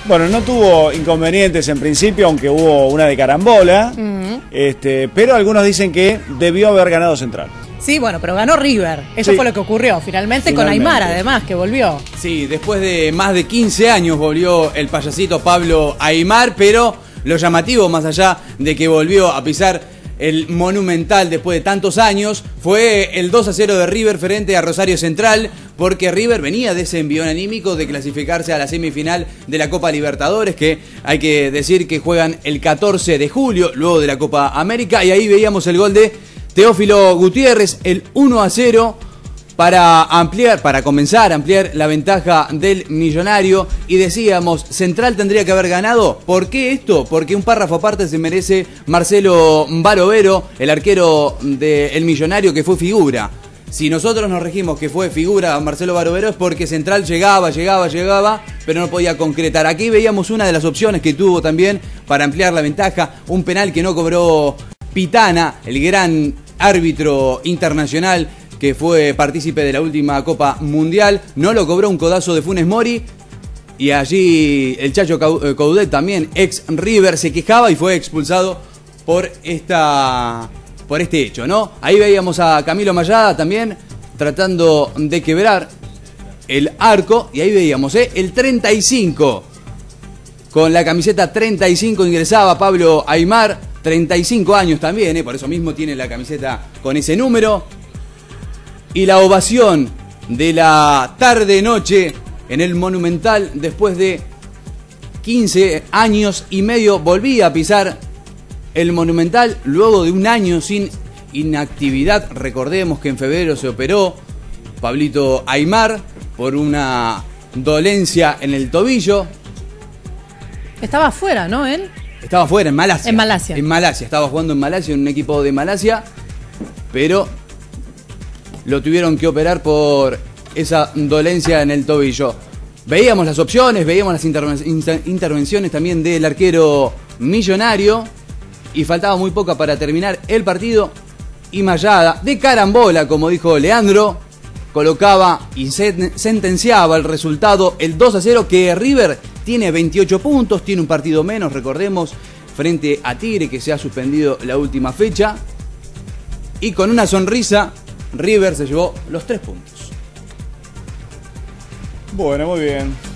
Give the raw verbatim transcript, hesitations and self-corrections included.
Bueno, no tuvo inconvenientes en principio, aunque hubo una de carambola, uh-huh. este, pero algunos dicen que debió haber ganado Central. Sí, bueno, pero ganó River. Eso sí. Fue lo que ocurrió finalmente, finalmente con Aimar, además, que volvió. Sí, después de más de quince años volvió el payasito Pablo Aimar, pero lo llamativo, más allá de que volvió a pisar el Monumental después de tantos años, fue el dos a cero de River frente a Rosario Central, porque River venía de ese envión anímico de clasificarse a la semifinal de la Copa Libertadores, que hay que decir que juegan el catorce de julio, luego de la Copa América, y ahí veíamos el gol de Teófilo Gutiérrez, el uno a cero, para ampliar, para comenzar a ampliar la ventaja del Millonario. Y decíamos, Central tendría que haber ganado. ¿Por qué esto? Porque un párrafo aparte se merece Marcelo Barovero, el arquero del Millonario, que fue figura. Si nosotros nos regimos que fue figura Marcelo Barovero, es porque Central llegaba, llegaba, llegaba, pero no podía concretar. Aquí veíamos una de las opciones que tuvo también para ampliar la ventaja, un penal que no cobró Pitana, el gran árbitro internacional que fue partícipe de la última Copa Mundial. No lo cobró un codazo de Funes Mori. Y allí el Chacho Coudet, también ex River, se quejaba y fue expulsado por, esta, por este hecho, ¿no? Ahí veíamos a Camilo Mayada también tratando de quebrar el arco. Y ahí veíamos, ¿eh? El treinta y cinco. Con la camiseta treinta y cinco ingresaba Pablo Aimar. treinta y cinco años también, ¿eh? Por eso mismo tiene la camiseta con ese número. Y la ovación de la tarde-noche en el Monumental, después de quince años y medio, volvía a pisar el Monumental luego de un año sin inactividad. Recordemos que en febrero se operó Pablito Aimar por una dolencia en el tobillo. Estaba afuera, ¿no, él? Estaba afuera, en Malasia. En Malasia. En Malasia, estaba jugando en Malasia, en un equipo de Malasia, pero lo tuvieron que operar por esa dolencia en el tobillo. Veíamos las opciones, veíamos las interven- inter- intervenciones también del arquero Millonario, y faltaba muy poca para terminar el partido. Y Mayada, de carambola, como dijo Leandro, colocaba y sen- sentenciaba el resultado, el dos a cero, que River tiene veintiocho puntos, tiene un partido menos, recordemos, frente a Tigre, que se ha suspendido la última fecha. Y con una sonrisa, River se llevó los tres puntos. Bueno, muy bien.